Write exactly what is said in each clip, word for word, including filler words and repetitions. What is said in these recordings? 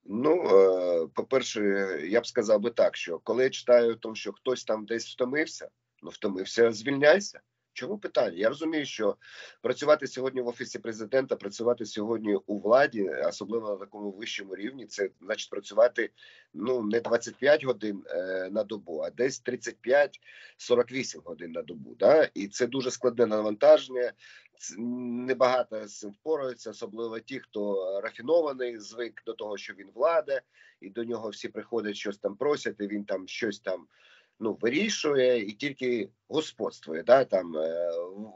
Ну, е, по-перше, я б сказав би так, що коли я читаю, тому що хтось там десь втомився, ну втомився, звільняйся. Чому питання? Я розумію, що працювати сьогодні в Офісі Президента, працювати сьогодні у владі, особливо на такому вищому рівні, це значить працювати ну не двадцять п'ять годин е, на добу, а десь тридцять п'ять сорок вісім годин на добу. Да? І це дуже складне навантаження. Ц- Небагато з цим впораються, особливо ті, хто рафінований, звик до того, що він влада, і до нього всі приходять, щось там просять, і він там щось там ну вирішує і тільки господствує, да там е,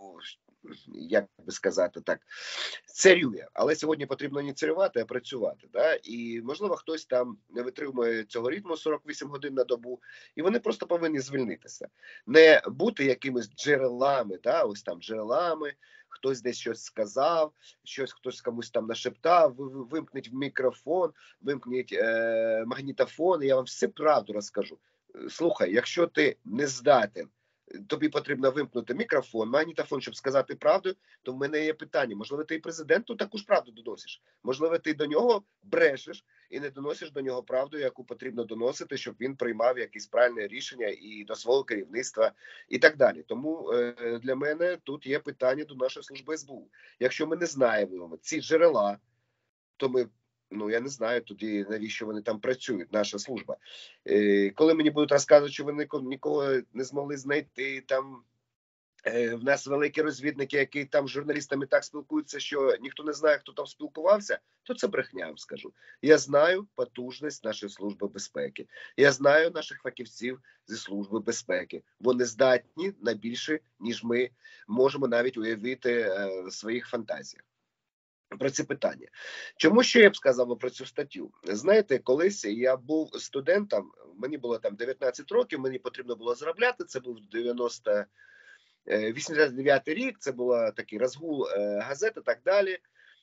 як би сказати так, царює. Але сьогодні потрібно не царювати, а працювати. Да? І можливо хтось там не витримує цього ритму сорок вісім годин на добу, і вони просто повинні звільнитися, не бути якимись джерелами, да, ось там джерелами. Хтось десь щось сказав, щось хтось комусь там нашептав, ви- ви- вимкніть мікрофон, вимкніть е, магнітофон, і я вам всю правду розкажу. Е, Слухай, якщо ти не здатен, тобі потрібно вимкнути мікрофон, магнітофон, щоб сказати правду, то в мене є питання. Можливо, ти і президенту таку ж правду доносиш? Можливо, ти до нього брешеш і не доносиш до нього правду, яку потрібно доносити, щоб він приймав якісь правильні рішення і до свого керівництва, і так далі. Тому е, для мене тут є питання до нашої служби ес бе у. Якщо ми не знаємо ці джерела, то ми, ну я не знаю тоді, навіщо вони там працюють, наша служба. Е, коли мені будуть розказувати, що вони нікого не змогли знайти, там е, в нас великі розвідники, які там з журналістами так спілкуються, що ніхто не знає, хто там спілкувався, то це брехня, я вам скажу. Я знаю потужність нашої служби безпеки. Я знаю наших фахівців зі служби безпеки. Вони здатні на більше, ніж ми можемо навіть уявити е, в своїх фантазіях. Про ці питання. Чому ще я б сказав про цю статтю? Знаєте, колись я був студентом, мені було там дев'ятнадцять років, мені потрібно було заробляти, це був дев'яносто, вісімдесят дев'ятий рік, це був такий розгул е, газет і так далі.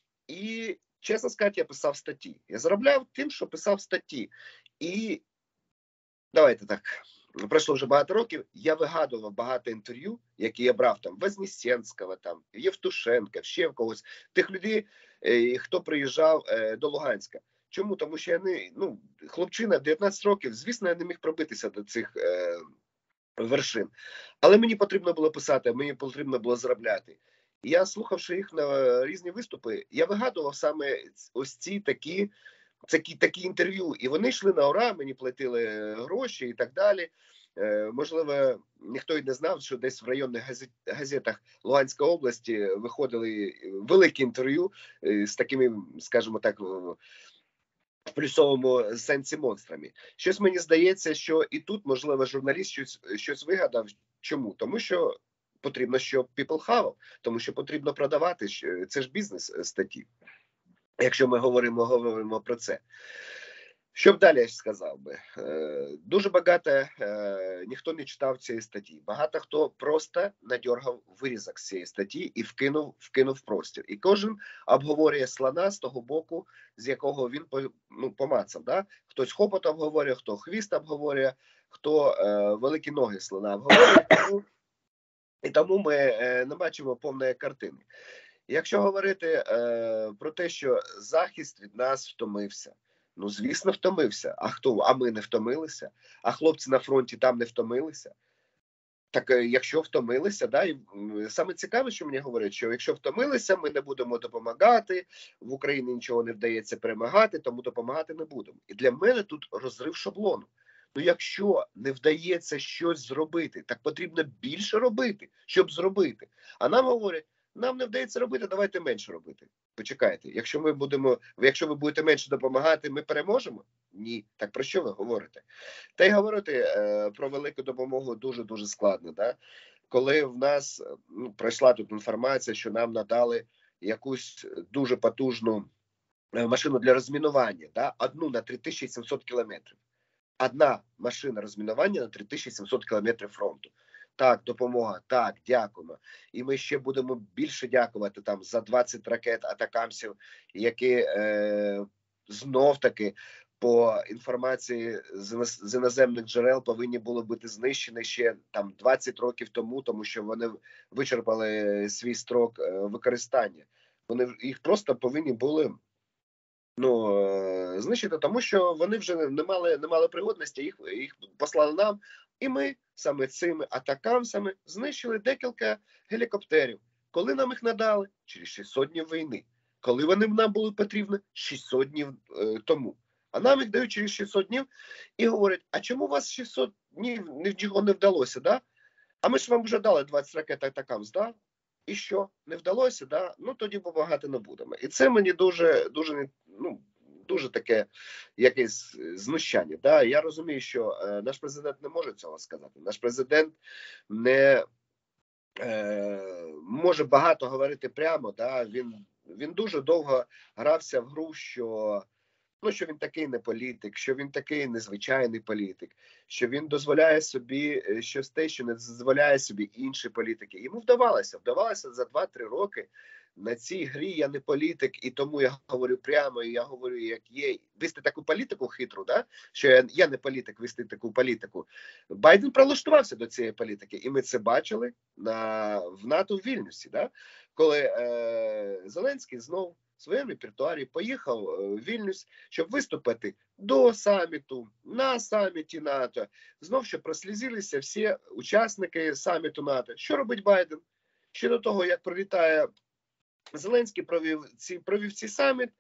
І, чесно сказати, я писав статті. Я заробляв тим, що писав статті. І давайте так, пройшло вже багато років, я вигадував багато інтерв'ю, які я брав там Вознесенського, там Євтушенка, ще в когось, тих людей, е, хто приїжджав е, до Луганська. Чому? Тому що я не, ну, хлопчина, дев'ятнадцять років, звісно, я не міг пробитися до цих е, вершин. Але мені потрібно було писати, мені потрібно було заробляти. І я, слухавши їх на різні виступи, я вигадував саме ось ці такі такі, такі інтерв'ю, і вони йшли на ура, мені платили гроші і так далі. Е, можливо, ніхто й не знав, що десь в районних газет, газетах Луганської області виходили великі інтерв'ю е, з такими, скажімо так, в плюсовому сенсі монстрами. Щось мені здається, що і тут, можливо, журналіст щось, щось вигадав. Чому? Тому що потрібно, щоб people хавав, тому що потрібно продавати, це ж бізнес статті. Якщо ми говоримо, говоримо про це. Що б далі я сказав би? Е, дуже багато, е, ніхто не читав цієї статті. Багато хто просто надьоргав вирізок з цієї статті і вкинув, вкинув в простір. І кожен обговорює слона з того боку, з якого він ну, помацав. Да? Хтось хопот обговорює, хто хвіст обговорює, хто е, великі ноги слона обговорює. Тому, і тому ми е, не бачимо повної картини. Якщо говорити е, про те, що захист від нас втомився, ну, звісно, втомився. А хто? А ми не втомилися? А хлопці на фронті там не втомилися? Так е, якщо втомилися, да, і саме цікаве, що мені говорять, що якщо втомилися, ми не будемо допомагати, в Україні нічого не вдається перемагати, тому допомагати не будемо. І для мене тут розрив шаблону. Ну, якщо не вдається щось зробити, так потрібно більше робити, щоб зробити. А нам говорять, нам не вдається робити, давайте менше робити. Почекайте, якщо ми будемо, якщо ви будете менше допомагати, ми переможемо? Ні. Так про що ви говорите? Та й говорити е, про велику допомогу дуже-дуже складно. Да? Коли в нас ну, пройшла тут інформація, що нам надали якусь дуже потужну машину для розмінування, да? Одну на три тисячі сімсот кілометрів. Одна машина розмінування на три тисячі сімсот кілометрів фронту. Так, допомога, так, дякуємо. І ми ще будемо більше дякувати там за двадцять ракет атакамсів, які е, знов-таки по інформації з іноземних джерел повинні були бути знищені ще там двадцять років тому, тому що вони вичерпали свій строк використання. Вони їх просто повинні були ну, е, знищити, тому що вони вже не мали, не мали пригодності, їх, їх послали нам, і ми саме цими атакамсами знищили декілька гелікоптерів. Коли нам їх надали? Через шістсот днів війни. Коли вони нам були потрібні? шістсот днів е, тому. А нам їх дають через шістсот днів і говорять, а чому у вас шістсот днів нічого не вдалося, да? А ми ж вам вже дали двадцять ракет атакамс, да? І що? Не вдалося, да? Ну тоді допомагати не будемо. І це мені дуже, дуже, ну, дуже таке якесь знущання. Да? Я розумію, що е, наш президент не може цього сказати. Наш президент не е, може багато говорити прямо. Да? Він, він дуже довго грався в гру, що ну, що він такий не політик, що він такий незвичайний політик, що він дозволяє собі щось те, що не дозволяє собі інші політики. Йому вдавалося, вдавалося за два-три роки на цій грі я не політик, і тому я говорю прямо, і я говорю, як є. Вести таку політику хитру, да? Що я, я не політик, вести таку політику. Байден прилаштувався до цієї політики, і ми це бачили на, в НАТО в Вільнюсі, да? Коли е, Зеленський знов в своєму репертуарі поїхав в Вільнюс, щоб виступити до саміту, на саміті НАТО. Знов, щоб прослізилися всі учасники саміту НАТО. Що робить Байден? Ще до того, як прилітає Зеленський, провів ці, провів цей саміт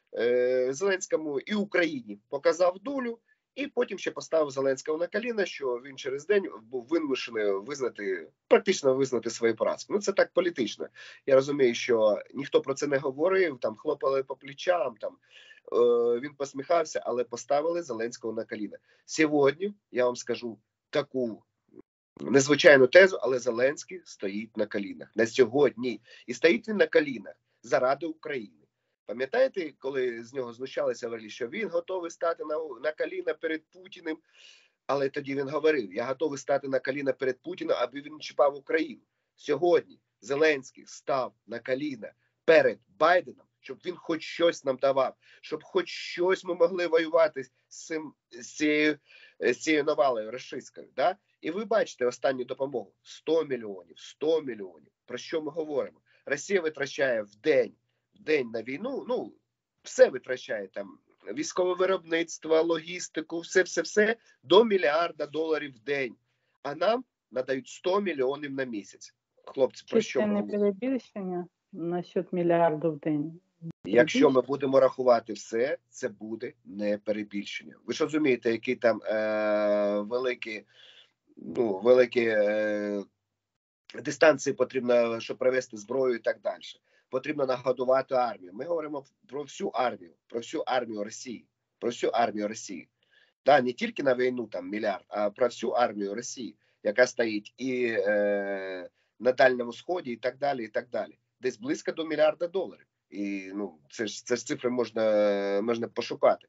е, Зеленському і Україні, показав дулю, і потім ще поставив Зеленського на коліна, що він через день був вимушений визнати, практично визнати свої поразки. Ну, це так політично. Я розумію, що ніхто про це не говорив, там хлопали по плечам, там е, він посміхався, але поставили Зеленського на коліна. Сьогодні, я вам скажу таку незвичайну тезу, але Зеленський стоїть на колінах. На сьогодні. І стоїть він на колінах заради України. Пам'ятаєте, коли з нього знущалися, говорили, що він готовий стати на, на коліна перед Путіним, але тоді він говорив, я готовий стати на коліна перед Путіним, аби він чіпав Україну. Сьогодні Зеленський став на коліна перед Байденом, щоб він хоч щось нам давав, щоб хоч щось ми могли воювати з, цим, з, цією, з цією навалою рашистською. Да? І ви бачите останню допомогу. сто мільйонів, сто мільйонів. Про що ми говоримо? Росія витрачає в день день на війну, ну, все витрачає там, військове виробництво, логістику, все-все-все, до мільярда доларів в день. А нам надають сто мільйонів на місяць. Хлопці, про Чи що це ми не говоримо? перебільшення насчет мільярду в день? Якщо ми будемо рахувати все, це буде не перебільшення. Ви ж розумієте, які там е- великі, ну, великі е- дистанції потрібно, щоб привезти зброю і так далі. Потрібно нагодувати армію. Ми говоримо про всю армію, про всю армію Росії, про всю армію Росії. Да, не тільки на війну там мільярд, а про всю армію Росії, яка стоїть і е, на Дальньому Сході, і так далі, і так далі. Десь близько до мільярда доларів. І ну, це ж, це ж цифри можна, можна пошукати.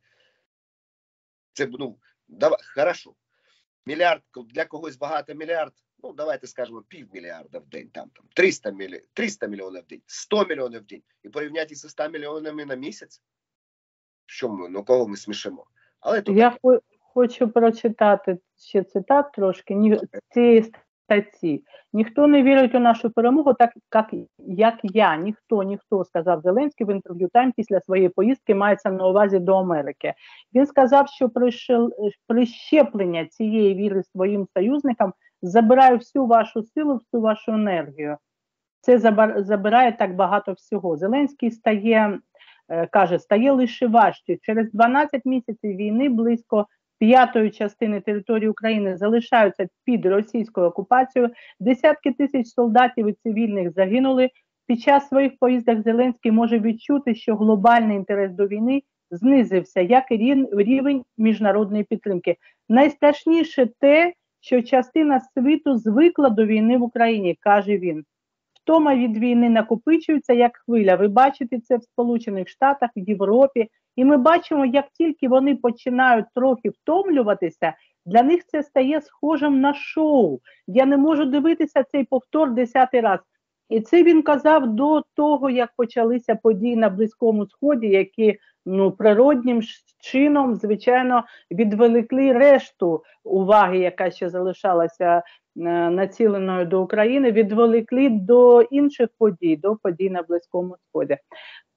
Це, ну, давай, хорошо. Мільярд, для когось багато мільярд, ну, давайте скажемо, півмільярда в день, там, там триста, мілі... триста мільйонів в день, сто мільйонів в день. І порівняти зі ста мільйонами на місяць? Що ми, ну, кого ми смішимо? Але тут... Я хо хочу прочитати ще цитат трошки Ні... цієї статті. Ніхто не вірить у нашу перемогу, так як, як я. Ніхто, ніхто, сказав Зеленський в інтерв'ю Тайм після своєї поїздки, мається на увазі до Америки. Він сказав, що пришел... прищеплення цієї віри своїм союзникам забирає всю вашу силу, всю вашу енергію. Це забирає так багато всього. Зеленський стає, каже, стає лише важче. Через дванадцять місяців війни близько п'ятої частини території України залишаються під російською окупацією. Десятки тисяч солдатів і цивільних загинули. Під час своїх поїздок Зеленський може відчути, що глобальний інтерес до війни знизився, як і рівень міжнародної підтримки. Найстрашніше те, що частина світу звикла до війни в Україні, каже він. Втома від війни накопичується як хвиля. Ви бачите це в Сполучених Штатах, в Європі. І ми бачимо, як тільки вони починають трохи втомлюватися, для них це стає схожим на шоу. Я не можу дивитися цей повтор десятий раз. І це він казав до того, як почалися події на Близькому Сході, які ну, природнім чином, звичайно, відволікли решту уваги, яка ще залишалася е, націленою до України, відволікли до інших подій, до подій на Близькому Сході.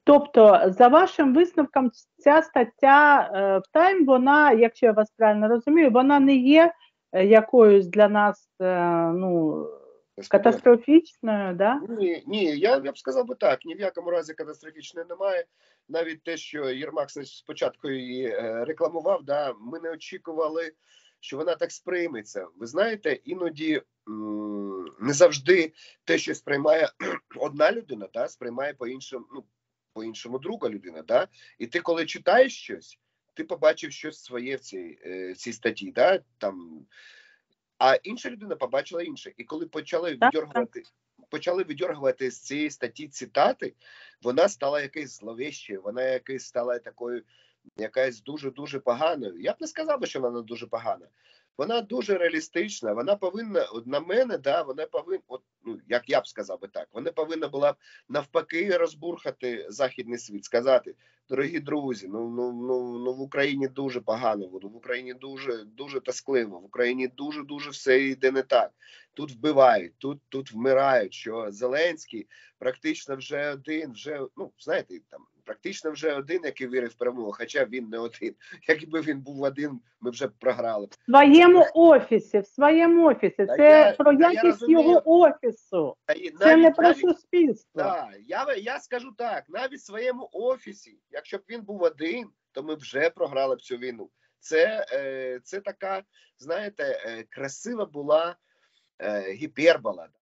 Тобто, за вашим висновком, ця стаття е, в Time, вона, якщо я вас правильно розумію, вона не є е, якоюсь для нас е, ну, катастрофічною, да? Ні, ні, я, я б сказав би так, ні в якому разі катастрофічної немає. Навіть те, що Єрмак спочатку її е, рекламував, да, ми не очікували, що вона так сприйметься. Ви знаєте, іноді м, не завжди те, що сприймає одна людина, да, сприймає по-іншому, ну, по-іншому друга людина. Да? І ти, коли читаєш щось, ти побачив щось своє в цій, е, в цій статті, да? Там, а інша людина побачила інше. І коли почали віддергувати, почали віддергувати з цієї статті цитати, вона стала якоюсь зловещою, вона якась стала такою, якась дуже-дуже поганою. Я б не сказав би, що вона дуже погана. Вона дуже реалістична, вона повинна, от на мене, да, вона повинна, от, ну, як я б сказав би так, вона повинна була б навпаки розбурхати західний світ, сказати, дорогі друзі, ну, ну, ну, ну в Україні дуже погано, в Україні дуже, дуже тоскливо, в Україні дуже-дуже все йде не так. Тут вбивають, тут, тут вмирають, що Зеленський практично вже один, вже, ну, знаєте, там, практично вже один, який вірив в перемогу, хоча він не один. Якби він був один, ми вже програли. В своєму офісі, в своєму офісі. Та Це я, про та якість я його офісу. Та, Це навіть, не про навіть, суспільство. да, я, я скажу так, навіть в своєму офісі, якщо б він був один, то ми вже програли б цю війну. Це, е, це така, знаєте, е, красива була е, гіпербола.